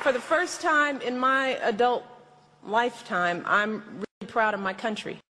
for the first time in my adult lifetime, I'm really proud of my country.